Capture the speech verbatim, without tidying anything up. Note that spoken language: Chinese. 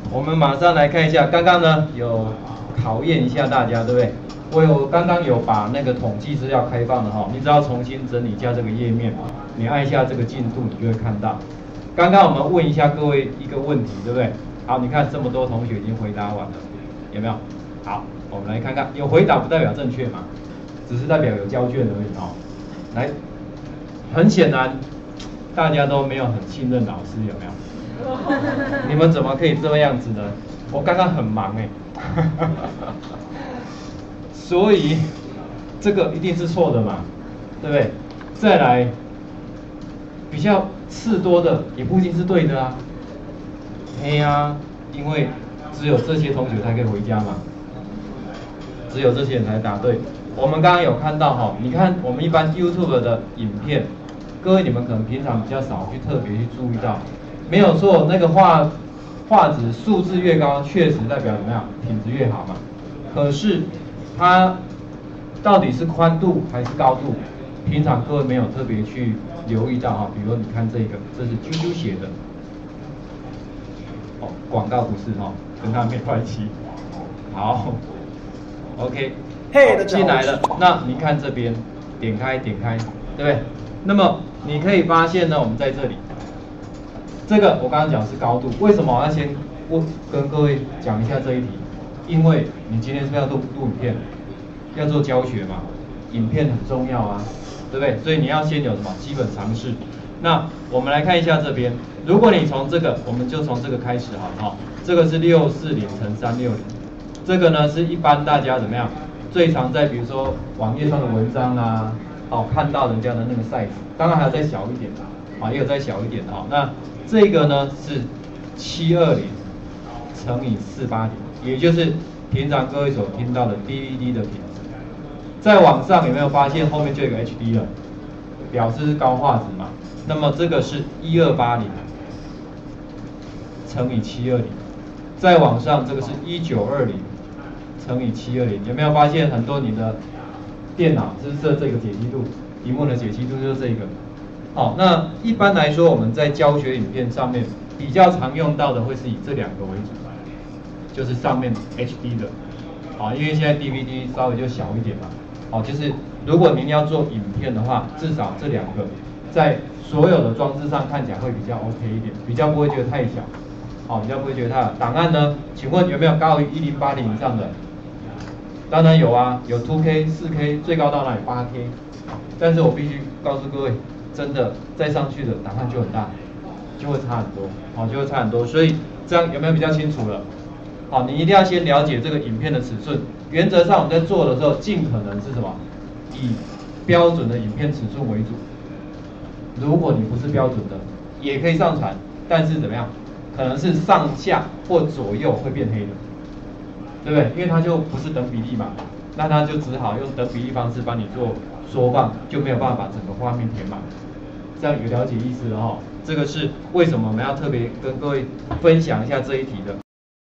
我们马上来看一下，刚刚呢有考验一下大家，对不对？我有刚刚有把那个统计资料开放了哈，你只要重新整理一下这个页面，你按一下这个进度，你就会看到。刚刚我们问一下各位一个问题，对不对？好，你看这么多同学已经回答完了，有没有？好，我们来看看，有回答不代表正确嘛，只是代表有交卷而已哦。来，很显然大家都没有很信任老师，有没有？你们怎么可以这样子呢？我刚刚很忙哎，所以这个一定是错的嘛，对不对？再来，比较次多的也不一定是对的啊。哎呀，因为只有这些同学才可以回家嘛，只有这些人才答对。我们刚刚有看到哈，你看我们一般 YouTube 的影片，各位你们可能平常比较少去特别去注意到，没有错，那个画画质数字越高，确实代表怎么样，品质越好嘛。可是它到底是宽度还是高度，平常各位没有特别去留意到哈。比如你看这个，这是啾啾写的，哦，广告不是哈，跟它没关系。好 ，OK。 嘿， 进来了，那你看这边，点开点开，对不对？那么你可以发现呢，我们在这里，这个我刚刚讲是高度，为什么我要先我跟各位讲一下这一题？因为你今天是不是要录录影片，要做教学嘛，影片很重要啊，对不对？所以你要先有什么基本常识。那我们来看一下这边，如果你从这个，我们就从这个开始好了哈，这个是六四零乘三六零，这个呢是一般大家怎么样？最常在比如说网页上的文章啊，哦看到人家的那个 size， 当然还有再小一点的，啊也有再小一点的哈。那这个呢是七二零乘以四八零，也就是平常各位所听到的 D V D 的品质。在网上有没有发现后面就有一个 H D 了，表示是高画质嘛？那么这个是一二八零乘以七二零，在网上这个是一九二零。乘以七二零，有没有发现很多你的电脑是设这个解析度，屏幕的解析度就是这个。好，那一般来说我们在教学影片上面比较常用到的会是以这两个为主，就是上面 H D 的，好，因为现在 D V D 稍微就小一点嘛，好，就是如果您要做影片的话，至少这两个在所有的装置上看起来会比较 OK 一点，比较不会觉得太小，好，比较不会觉得它档案呢，请问有没有高于一零八零以上的？当然有啊，有 two K、四K， 最高到哪里 八K， 但是我必须告诉各位，真的再上去的档案就很大，就会差很多，好，就会差很多。所以这样有没有比较清楚了？好，你一定要先了解这个影片的尺寸。原则上我们在做的时候，尽可能是什么？以标准的影片尺寸为主。如果你不是标准的，也可以上传，但是怎么样？可能是上下或左右会变黑的。对不对？因为它就不是等比例嘛，那它就只好用等比例方式帮你做缩放，就没有办法把整个画面填满。这样有了解意思了哈。这个是为什么我们要特别跟各位分享一下这一题的。